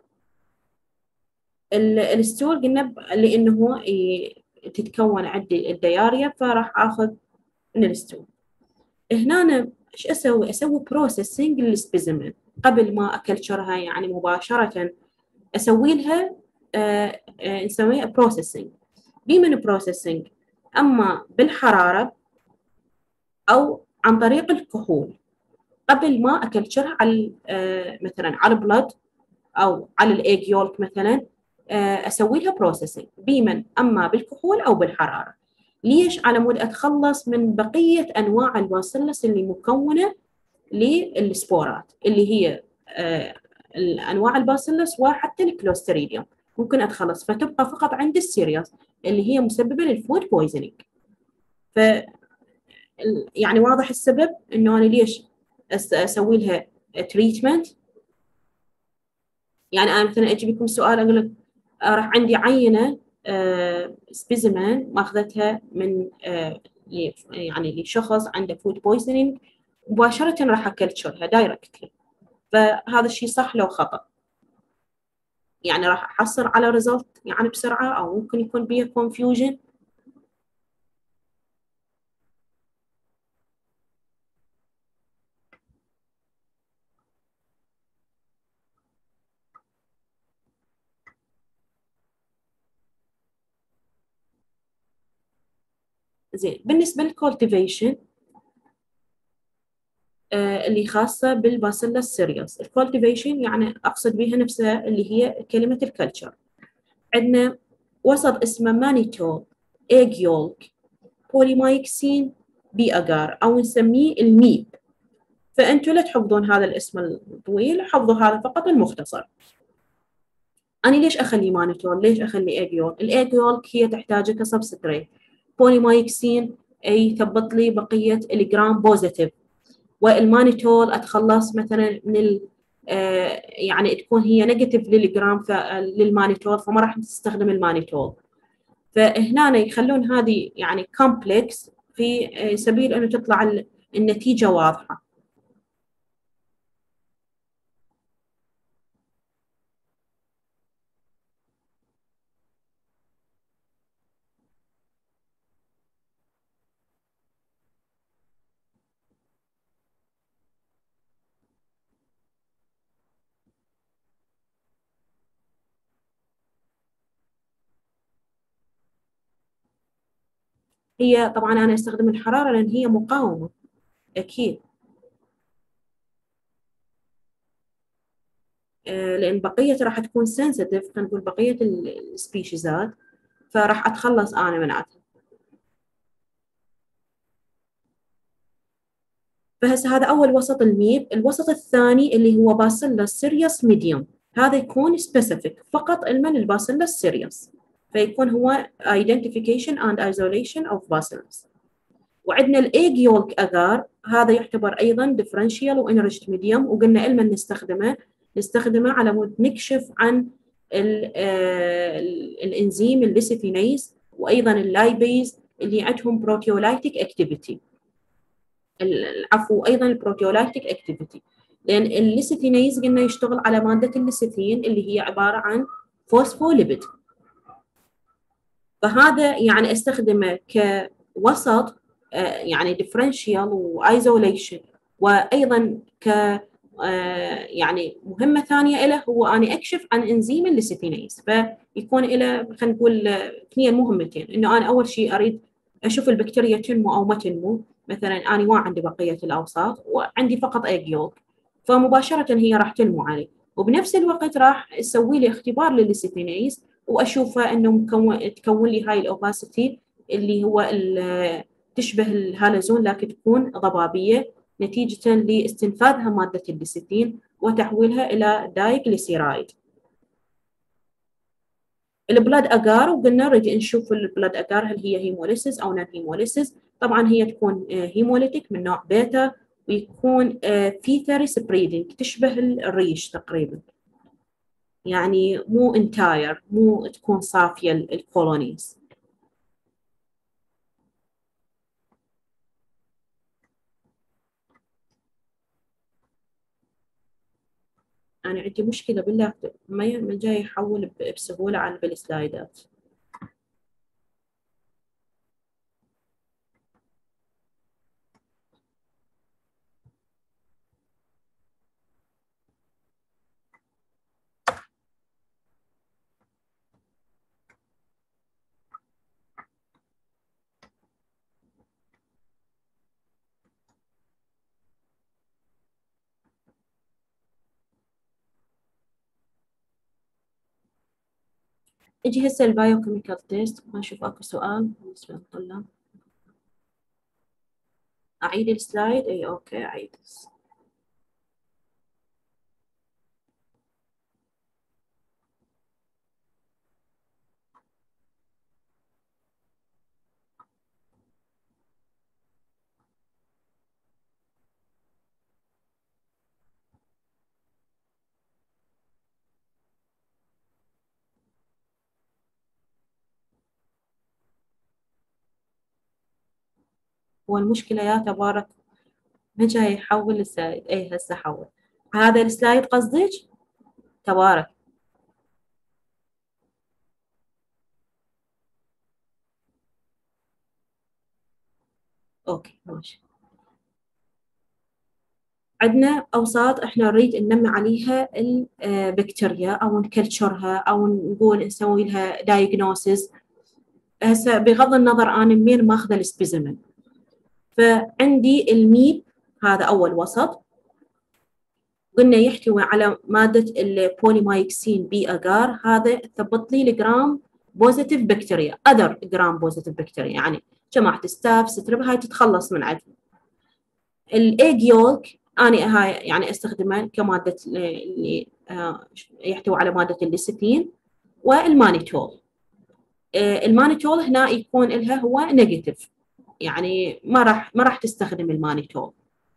الستول قلنا لانه هو تتكون عندي الدياريا، فراح اخذ من الستول. هنا أنا ايش اسوي؟ اسوي بروسيسنج للسبيزمن قبل ما اكلتشرها، يعني مباشره اسوي لها آه آه نسويها بروسيسنج. بمن بروسيسنج؟ اما بالحراره او عن طريق الكحول، قبل ما اكلتشرها على آه مثلا على البلد او على الايج يولك مثلا، آه اسوي لها بروسيسنج بمن اما بالكحول او بالحراره. ليش؟ على مود اتخلص من بقيه انواع الباسيلس اللي مكونه للسبورات، اللي هي آه انواع الباسيلس وحتى الكلوستريديوم ممكن اتخلص، فتبقى فقط عند السيريوس اللي هي مسببه للفود بويزنينج. ف يعني واضح السبب انه انا ليش اسوي لها تريتمنت. يعني انا مثلا اجي بكم سؤال اقول لك آه راح عندي عينه آه سبيزمان ماخذتها من آه يعني لشخص عنده فود بويزنينج، مباشره راح اكلتشرها دايركتلي، فهذا الشيء صح لو خطا؟ يعني راح احصل على ريزلت يعني بسرعه، او ممكن يكون بيها كونفيوجن. زين، بالنسبه للكولتيفيشن آه اللي خاصه بالباسيلس سيريوس، الكولتيفيشن يعني اقصد بها نفسها اللي هي كلمه الكلتشر. عندنا وسط اسمه مانيتول، ايج يولك، بوليمايكسين، بي اجار، او نسميه الميب. فانتوا لا تحفظون هذا الاسم الطويل، حفظوا هذا فقط المختصر. انا ليش اخلي مانيتول؟ ليش اخلي ايج يولك؟ الايج يولك هي تحتاج كسبستريت. بوليمايكسين يثبط لي بقيه الجرام بوزيتيف، والمانيتول اتخلص مثلا من ال آه يعني تكون هي نيجاتيف للجرام للمانيتول، فما راح نستخدم المانيتول. فهنا يخلون هذه يعني كومبلكس في سبيل انه تطلع النتيجه واضحه. هي طبعا انا استخدم الحراره لان هي مقاومه اكيد، لان بقيه راح تكون سنسيتيف، خلينا نقول بقيه السبيشيزات، فراح اتخلص انا منعها. فهسه هذا اول وسط الميب. الوسط الثاني اللي هو باسيلس سيريوس ميديوم، هذا يكون سبيسيفيك فقط المن الباسيلس سيريوس، فيكون هو identification and isolation of bacillus. وعندنا الايج يولك اجار، هذا يعتبر ايضا ديفرنشيال وانرجد ميديوم، وقلنا لما نستخدمه نستخدمه على مود نكشف عن ال آه الانزيم الليسيثينيز وايضا اللايبيز اللي عندهم بروتيولايتيك اكتيفيتي، العفو ايضا البروتيولايتيك اكتيفيتي، لان الليسيثينيز قلنا يشتغل على ماده الليسيثين اللي هي عباره عن فوسفوليبيد. فهذا يعني استخدمه كوسط يعني ديفرنشيال وايزوليشن، وايضا ك يعني مهمه ثانيه له هو اني اكشف عن انزيم الليسيثينيز، فيكون له خلينا نقول اثنين مهمتين، انه انا اول شيء اريد اشوف البكتيريا تنمو او ما تنمو. مثلا انا ما عندي بقيه الاوساط وعندي فقط ايج يولك، فمباشره هي راح تنمو علي، وبنفس الوقت راح تسوي لي اختبار للليسيثينيز واشوفها انه مكون تكون لي هاي الاوباسيتي اللي هو تشبه الهالوزون لكن تكون ضبابية نتيجة لاستنفاذها مادة الليستين وتحويلها إلى دايغليسيرايد. البلاد أجار، وقلنا نريد نشوف البلاد أجار هل هي هيموليسيس أو نون هيموليسيس. طبعا هي تكون هيموليتيك من نوع بيتا، ويكون فيثري سبريدنج تشبه الريش تقريبا، يعني مو انتاير، مو تكون صافية الكولونيز. أنا عندي مشكلة باللابتوب ما جاي يحول بسهولة على بالسلايدات. اجي هسه البايوكيميكال تيست، ما اشوف اكو سؤال بالنسبة للطلاب. اعيد السلايد؟ اي اوكي اعيد. هو المشكلة يا تبارك ما جاي يحول السلايد. اي هسه حول. هذا السلايد قصدك تبارك؟ اوكي ماشي. عندنا اوساط احنا نريد ننمي عليها البكتيريا او نكلتشرها او نقول نسوي لها دايجنوسيس. هسه بغض النظر انا منين ماخذه السبيزمن، فعندي الميب هذا اول وسط، قلنا يحتوي على ماده البوليمايكسين بي اجار، هذا ثبت لي الجرام بوزيتيف بكتيريا، اذر جرام بوزيتيف بكتيريا، يعني جماعه ستاف ستريب هاي تتخلص من عندهم. الايج يولك انا هاي يعني استخدمها كماده اللي يحتوي على ماده الليستين. والمانيتول، المانيتول هنا يكون لها هو نيجاتيف، يعني ما راح ما راح تستخدم المانيتول.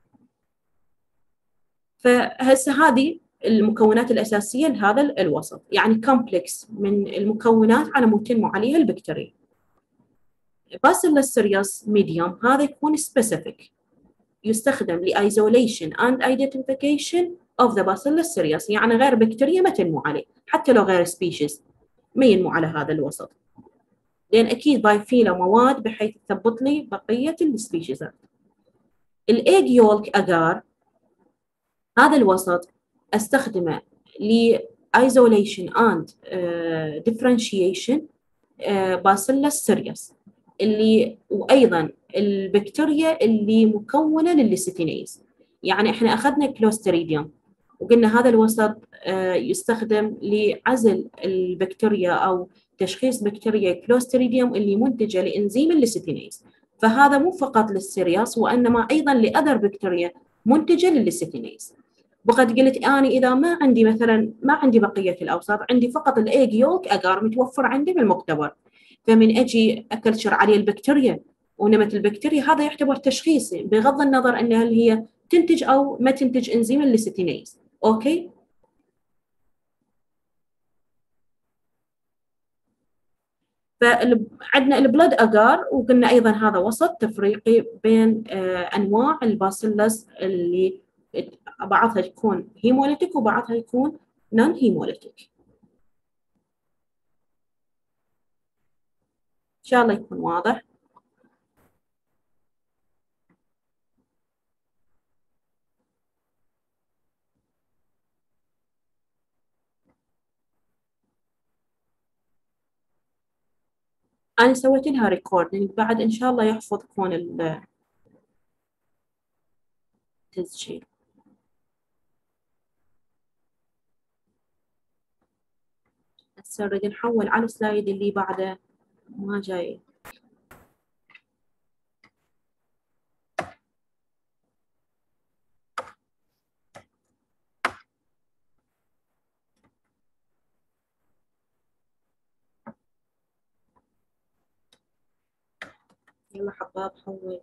فهسه هذه المكونات الاساسيه لهذا الوسط، يعني كومبلكس من المكونات على مود تنمو عليها البكتيريا. باسيلس سيريوس ميديوم هذا يكون سبيسيفيك، يستخدم لايزوليشن اند ايدنتيفيكيشن اوف ذا باسيلس سيريوس، يعني غير بكتيريا ما تنمو عليه، حتى لو غير سبيشيز ما ينمو على هذا الوسط، لان اكيد ضايفين له مواد بحيث تثبط لي بقيه السبيشيزات. الايج يولك اجار هذا الوسط استخدمه ل isolation and uh, differentiation uh, bacillus cereus، اللي وايضا البكتيريا اللي مكونه للليستينيز. يعني احنا اخذنا كلوستريديوم وقلنا هذا الوسط uh, يستخدم لعزل البكتيريا او تشخيص بكتيريا كلوستريديوم اللي منتجه لانزيم الليستينيز، فهذا مو فقط للسيرياس وانما ايضا لاذر بكتيريا منتجه للليستينيز. وقد قلت أنا إذا ما عندي مثلا ما عندي بقية الأوساط، عندي فقط الإيج يولك أجار متوفر عندي بالمختبر، فمن أجي أكلشر عليه البكتيريا ونمت البكتيريا، هذا يعتبر تشخيصي بغض النظر أن هل هي تنتج أو ما تنتج إنزيم الليستينيز. أوكي. فعندنا البلد أجار، وقلنا أيضا هذا وسط تفريقي بين آه أنواع الباسيلس اللي بعضها تكون هيموليتيك وبعضها يكون نون هيموليتيك. إن شاء الله يكون واضح. أنا سويت لها ريكوردينج بعد، إن شاء الله يحفظكم التسجيل. هسه نريد نحول على السلايد اللي بعده، ما جاي. يلا حباب حول.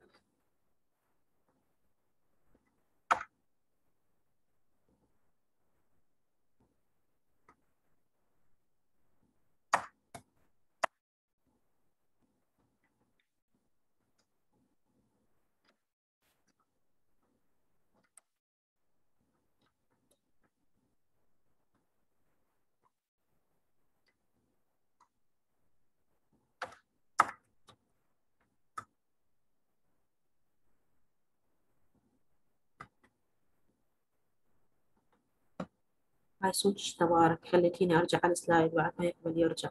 هاي صوتش تبارك، خليتيني ارجع على السلايد بعد ما يقبل يرجع.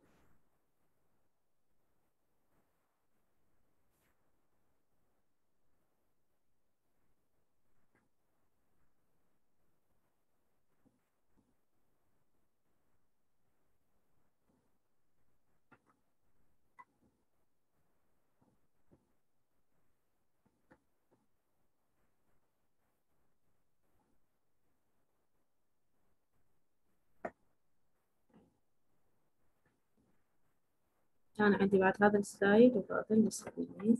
كان عندي بعد هذا السلايد وهذا السلايد.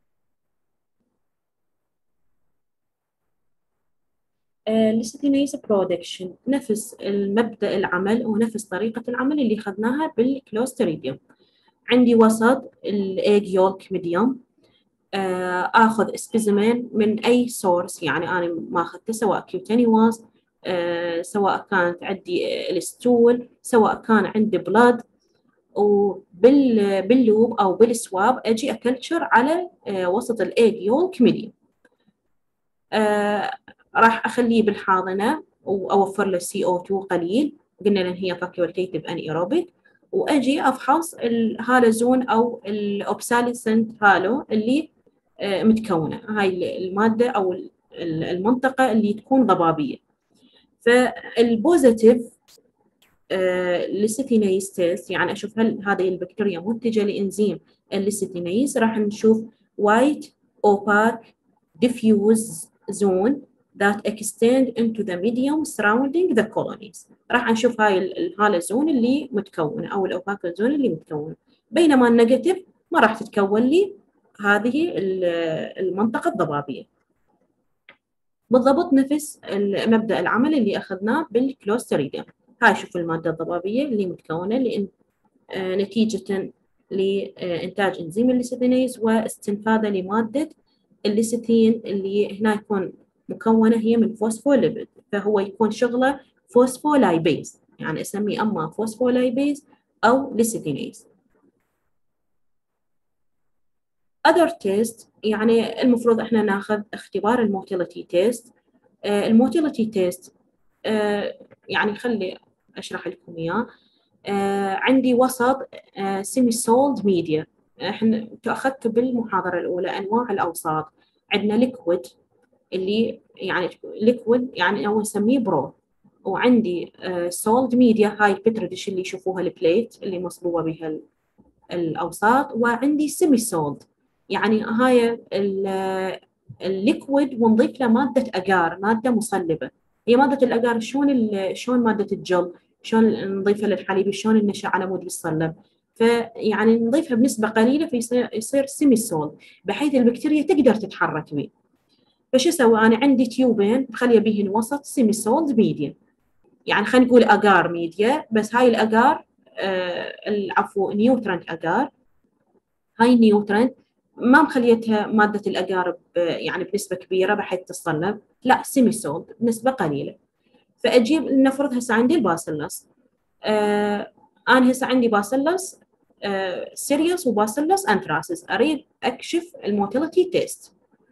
الاستثنائية برودكشن نفس المبدأ العمل ونفس طريقة العمل اللي أخذناها بالكلوستريديوم. عندي وسط الايج يولك ميديوم، اخذ سبيزمين من اي سورس، يعني انا ما اخذته سواء كيوتينيواز، أه سواء كانت عندي الستول، سواء كان عندي بلاد، وباللوب او بالسواب اجي اكلتشر على أه وسط الايج يولك ميديوم. أه راح اخليه بالحاضنه واوفر له سي او اثنين قليل، قلنا لان هي فاكولتيتيف ان ايروبيك، واجي افحص الهالوزون او الاوبساليسنت هالو اللي متكونه، هاي الماده او المنطقه اللي تكون ضبابيه. فالبوزيتيف ليستينيز تيست، يعني اشوف هل هذه البكتيريا منتجه لانزيم الليستينيز، راح نشوف وايت اوباك diffuse zone that extend into the medium surrounding the colonies. راح نشوف هاي الهالوزون اللي متكونه او الاوباك زون اللي متكونه، بينما النيجاتيف ما راح تتكون لي هذه المنطقة الضبابية. بالضبط نفس مبدأ العمل اللي أخذناه بالكلوستريديوم. هاي شوف المادة الضبابية اللي متكونة لإن نتيجة لإنتاج إنزيم الليستينيز واستنفاذه لمادة الليستين اللي هنا يكون مكونة هي من فوسفوليبيد، فهو يكون شغله فوسفولايبيز، يعني أسميه أما فوسفولايبيز أو ليستينيز. other test يعني المفروض احنا ناخذ اختبار الموتيليتي تيست. آه الموتيليتي تيست آه يعني خلي اشرح لكم اياه. آه عندي وسط آه سيمي سولد ميديا، احنا اخذت بالمحاضره الاولى انواع الاوساط. عندنا ليكويد اللي يعني ليكويد يعني هو نسميه برو، وعندي سولد آه ميديا هاي بتري ديش اللي يشوفوها البليت اللي مصبوبه بها الاوساط، وعندي سيمي سولد يعني هاي الليكويد ونضيف له ماده اجار، ماده مصلبه. هي ماده الاجار شلون شلون ماده الجل شلون نضيفها للحليب، شلون النشا على مود يتصلب، فيعني نضيفها بنسبه قليله فيصير يصير سيمي سولد بحيث البكتيريا تقدر تتحرك به. فشو اسوي انا؟ عندي تيوبين بخلي بيهن وسط سيمي سولد ميديا، يعني خلينا نقول اجار ميديا، بس هاي الاجار آه العفو نيوترنت اجار. هاي النيوترنت ما مخليتها مادة الأجار يعني بنسبة كبيرة بحيث تتصلب، لا سيمي سولد بنسبة قليلة. فأجيب نفرض هسه عندي الباسيلس، آه أنا هسه عندي باسيلس آه سيريوس وباسيلس أنثراسيس، أريد أكشف الموتيليتي تيست.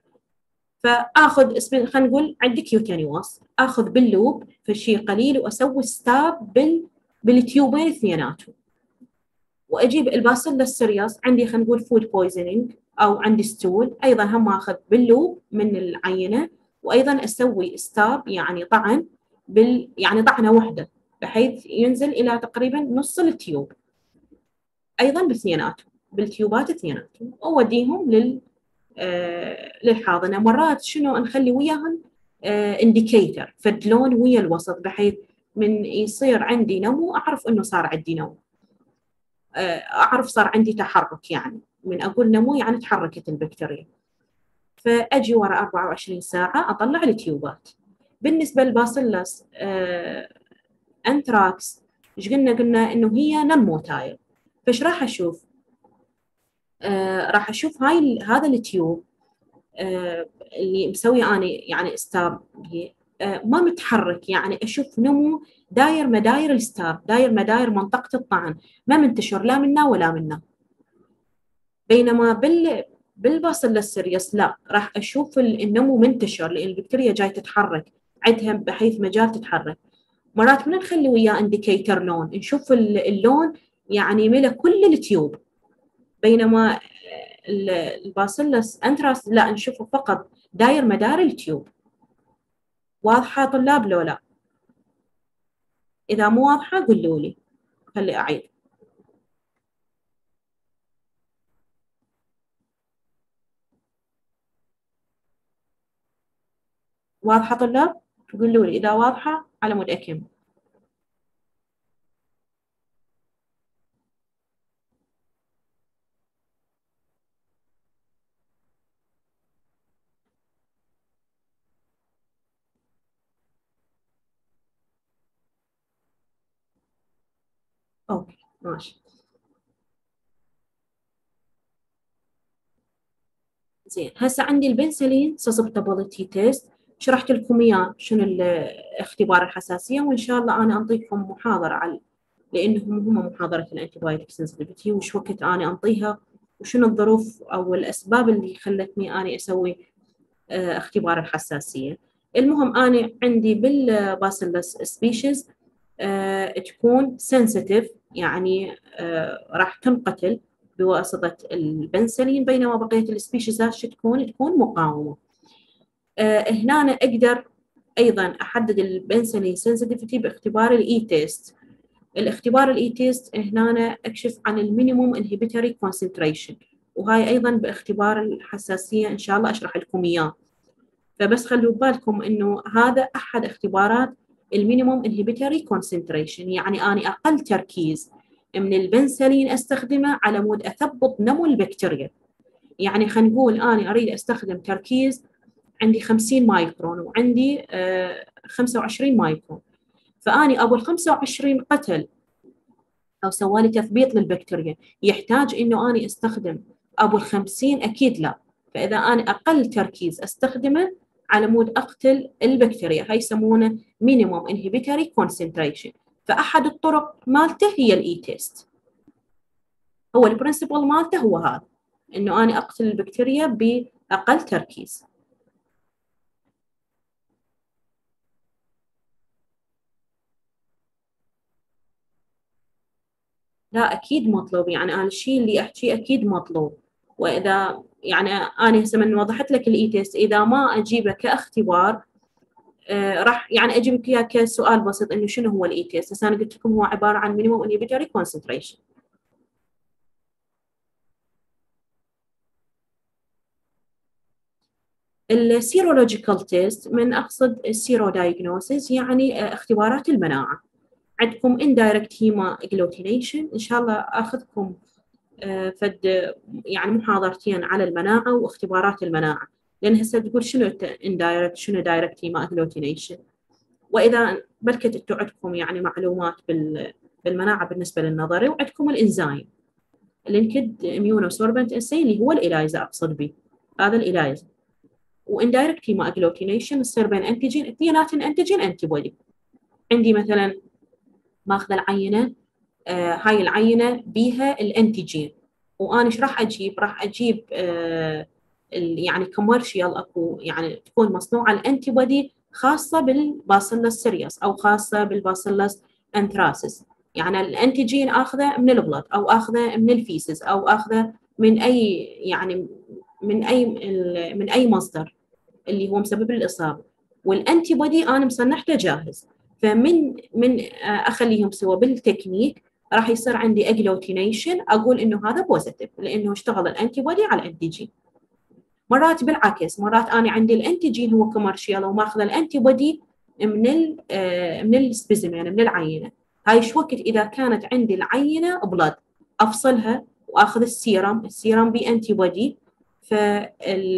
فآخذ خلينا نقول عندي كيوتينيواس، آخذ باللوب في شيء قليل وأسوي ستاب بال بالتيوبين اثنيناتهم، واجيب الباسيلس سيريوس عندي خلينا نقول فود بويزنينج او عندي ستول، ايضا هم اخذ باللوب من العينه، وايضا اسوي ستاب يعني طعن بال يعني طعنه واحده بحيث ينزل الى تقريبا نص التيوب، ايضا باثنيناتهم بالتيوبات اثنيناتهم، واوديهم لل آه للحاضنه. مرات شنو نخلي وياهم آه انديكيتر فد لون ويا الوسط بحيث من يصير عندي نمو اعرف انه صار عندي نمو، اعرف صار عندي تحرك يعني من اقول نمو يعني تحركت البكتيريا. فاجي ورا أربعة وعشرين ساعه اطلع التيوبات. بالنسبه للباسيلس آه انتراكس، ايش قلنا؟ قلنا انه هي نون موتايل. فايش راح اشوف؟ آه راح اشوف هاي هذا التيوب آه اللي مسوي انا يعني ستار آه ما متحرك، يعني اشوف نمو داير مداير الستار، داير مداير منطقه الطعن، ما منتشر لا منا ولا منا. بينما بال بالباسيلس سيريوس لا، راح اشوف النمو منتشر لان البكتيريا جاي تتحرك، عندها بحيث مجال تتحرك. مرات من نخلي وياه انديكيتر لون، نشوف اللون يعني ملا كل التيوب. بينما الباسيلس انتراس لا، نشوفه فقط داير مدار التيوب. واضحه طلاب لو لا؟ اذا مو واضحه قولوا لي، خلي اعيد. واضحه طلاب؟ قولوا لي اذا واضحه على مود اكمل. اوكي ماشي. زين، هسه عندي البنسلين سسبتابيلتي تيست، شرحت لكم اياه شنو اختبار الحساسيه، وان شاء الله انا انطيكم محاضره على، لانهم هم محاضره الانتيبايوتيك سنسيتيفيتي وش وقت انا انطيها، وشنو الظروف او الاسباب اللي خلتني انا اسوي اه اختبار الحساسيه. المهم انا عندي بالباسيلس سبيشيز اه تكون سنسيتيف، يعني اه راح تنقتل بواسطة البنسلين، بينما بقية السبيشيزات شو تكون؟ تكون مقاومة. آه هنا أنا أقدر أيضا أحدد البنسلين سنسيتيفيتي باختبار الإي تيست. الاختبار الإي تيست هنا أنا أكشف عن المينيموم انهبيتوري كونسنتريشن، وهاي أيضا باختبار الحساسية إن شاء الله أشرح لكم إياه. فبس خلوا بالكم إنه هذا أحد اختبارات المينيموم انهبيتوري كونسنتريشن، يعني أنا أقل تركيز من البنسلين استخدمه على مود اثبط نمو البكتيريا. يعني خلينا نقول انا اريد استخدم تركيز عندي خمسين مايكرون وعندي آه خمسة وعشرين مايكرون، فاني ابو ال خمسة وعشرين قتل او سوالي تثبيط للبكتيريا، يحتاج انه اني استخدم ابو ال خمسين؟ اكيد لا. فاذا انا اقل تركيز استخدمه على مود اقتل البكتيريا، هاي يسمونه مينيموم انهبيتوري كونسنتريشن. فاحد الطرق مالته هي الاي تيست، هو البرنسبل مالته هو هذا، انه انا اقتل البكتيريا باقل تركيز. لا اكيد مطلوب، يعني انا الشيء اللي احكيه اكيد مطلوب. واذا يعني انا هسه من وضحت لك الاي تيست، اذا ما اجيبه كاختبار آه راح يعني اجيب لك اياه كسؤال بسيط انه شنو هو الاي تيست. هسه انا قلت لكم هو عباره عن مينيموم انهبيتوري كونسنتريشن. السيرولوجيكال تيست من اقصد السيرو دايجنوسيس، يعني آه اختبارات المناعه. عندكم indirect hemagglutination، ان شاء الله اخذكم آه فد يعني محاضرتين على المناعه واختبارات المناعه، لان هسه تقول شنو indirect شنو direct hemagglutination. واذا بلكت انتم عندكم يعني معلومات بالمناعه بالنسبه للنظري، وعندكم الانزيم اللينكد اميونو سوربنت انسي اللي هو الاليزا اقصد به، هذا الاليزا. واندايركت هيماجلوتينيشن يصير بين انتيجين اثنيناتهم انتيجين انتي بودي. عندي مثلا ماخذ العينه آه هاي العينه بيها الانتيجين، وانا ايش راح اجيب؟ راح اجيب آه يعني كوميرشال اكو يعني تكون مصنوعه الانتي بودي خاصه بالباسيلس سيريوس او خاصه بالباسيلس انثراسيس. يعني الانتيجين اخذه من البلد او اخذه من الفيسز او اخذه من اي يعني من اي من اي مصدر اللي هو مسبب الاصابه، والانتي بودي انا مصنحته جاهز. فمن من اخليهم سوا بالتكنيك راح يصير عندي اجلوتينيشن، اقول انه هذا بوزيتيف لانه اشتغل الانتي بودي على الانتيجين. مرات بالعكس، مرات انا عندي الانتيجين هو كوميرشال وماخذ الانتي بودي من ال من السبيسيمين من العينه. هاي شو وقت اذا كانت عندي العينه بلد افصلها واخذ السيرم، السيرم بي انتي بودي. فال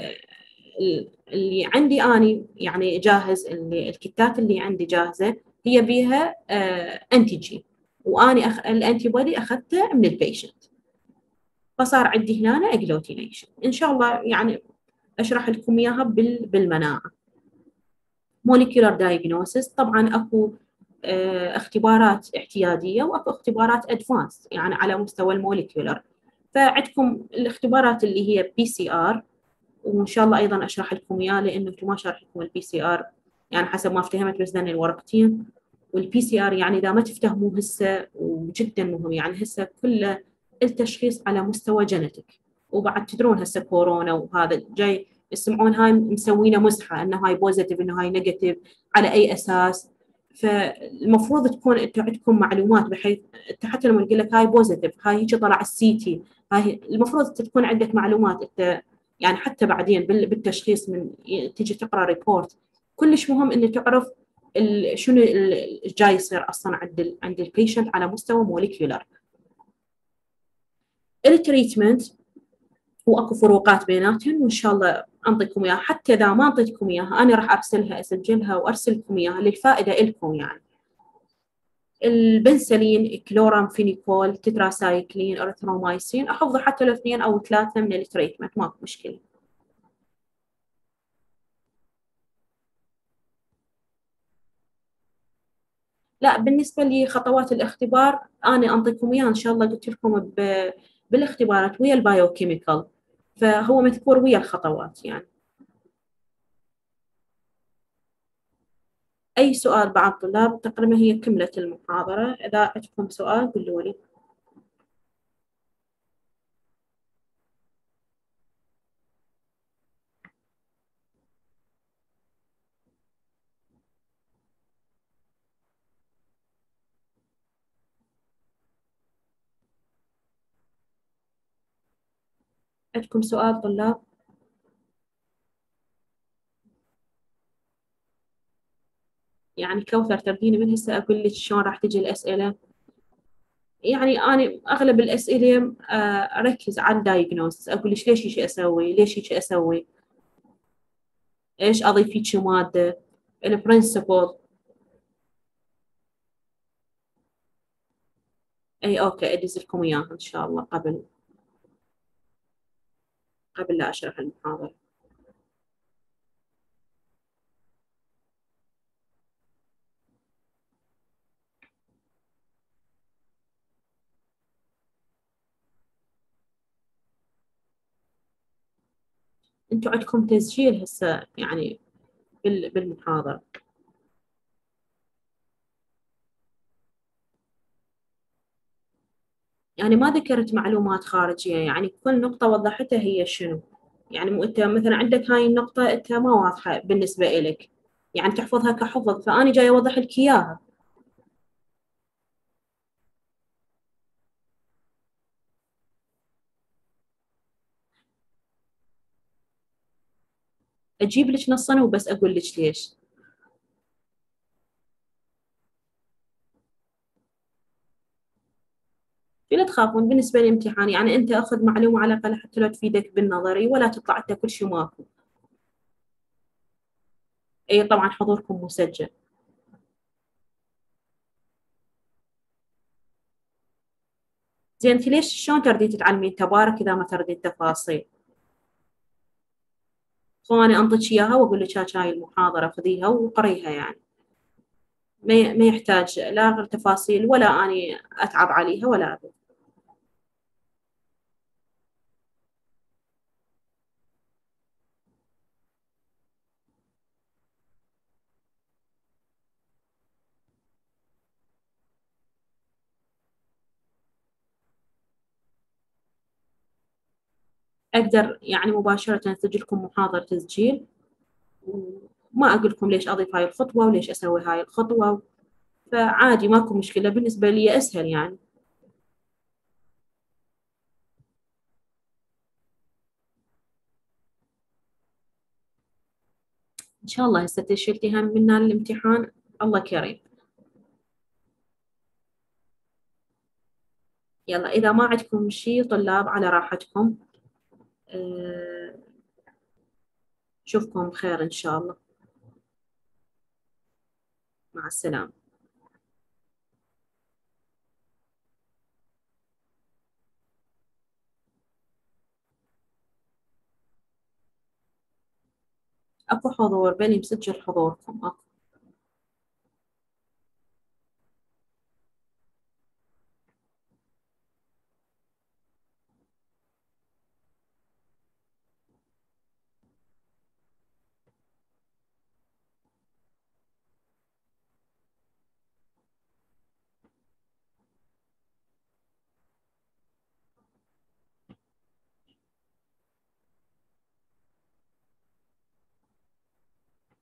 اللي عندي اني يعني جاهز، اللي الكتات اللي عندي جاهزه هي بيها آه انتيجين، واني أخ... الانتي بودي اخذته من البيشنت، فصار عندي هنا اجلوتينيشن. ان شاء الله يعني اشرح لكم اياها بال... بالمناعه. موليكيولر دايجنوسيس، طبعا اكو اه اختبارات اعتياديه واكو اختبارات ادفانس يعني على مستوى الموليكيولر. فعندكم الاختبارات اللي هي بي سي ار، وان شاء الله ايضا اشرح لكم اياه لانه انتم ما شرح لكم البي سي ار يعني حسب ما افتهمت، بس ذني الورقتين. والبي سي ار يعني اذا ما تفتهموه هسه وجدا مهم، يعني هسه كله التشخيص على مستوى جينيتك. وبعد تدرون هسه كورونا وهذا جاي يسمعون هاي مسوينه مزحه انه هاي بوزيتيف انه هاي نيجاتيف، على اي اساس؟ فالمفروض تكون انتم عندكم معلومات، بحيث انت حتى لما يقول لك هاي بوزيتيف، هاي هيك طلع السي تي، هاي المفروض تكون عندك معلومات انت يعني حتى بعدين بالتشخيص من تيجي تقرا ريبورت. كلش مهم انك تعرف شنو الجاي يصير اصلا عند عند البيشنت على مستوى موليكيولر. التريتمنت واكو فروقات بيناتهم، وان شاء الله انطيكم اياها. حتى اذا ما انطيتكم اياها انا راح ارسلها اسجلها وارسل لكم اياها للفائده لكم يعني. البنسلين، كلورامفينيكول، تتراسايكلين، اريثرومايسين، احفظ حتى لو اثنين او ثلاثه من التريتمنت ماكو مشكله. لا، بالنسبة لخطوات الاختبار أنا أنطيكم إياها إن شاء الله، قلت لكم بالاختبارات ويا البايوكيميكال، فهو مذكور ويا الخطوات يعني. أي سؤال بعض الطلاب؟ تقريبا هي كملت المحاضرة، إذا عندكم سؤال قولوا لي. عندكم سؤال طلاب؟ يعني كوثر ترديني من هسه أقول لك شلون راح تجي الأسئلة. يعني أنا أغلب الأسئلة آه، أركز على الدايجنوستس، أقول لك ليش هيك أسوي، ليش هيك أسوي، إيش أضيف هيك مادة، البرنسبل. أي أوكي، أدز لكم إياها إن شاء الله قبل قبل لا أشرح المحاضرة. انتوا عندكم تسجيل هسه يعني بالمحاضرة. يعني ما ذكرت معلومات خارجية، يعني كل نقطة وضحتها هي شنو. يعني مو انت مثلا عندك هاي النقطة انت ما واضحة بالنسبة إلك، يعني تحفظها كحفظ، فأنا جاي أوضح لك إياها. أجيب لك نصا وبس أقول لك ليش. لا تخافون بالنسبة للامتحان، يعني أنت أخذ معلومة على الأقل حتى لو تفيدك بالنظري، ولا تطلع أنت كل شيء ماكو. أي طبعا حضوركم مسجل. زين انت ليش شلون تردين تتعلمين تبارك اذا ما تردين تفاصيل؟ فأنا أنطيك إياها وأقول لك هاك هاي المحاضرة خذيها وقريها يعني. ما ما يحتاج لا غير تفاصيل، ولا أني أتعب عليها ولا أبد. أقدر يعني مباشرة أسجل لكم محاضرة تسجيل، وما أقول لكم ليش أضيف هاي الخطوة وليش أسوي هاي الخطوة. فعادي ماكو مشكلة، بالنسبة لي أسهل يعني. إن شاء الله هسه شلتي هم منا الامتحان، الله كريم. يلا إذا ما عندكم شيء طلاب على راحتكم. أه، أشوفكم بخير إن شاء الله. مع السلامة. أكو حضور، بني مسجل حضوركم أكو.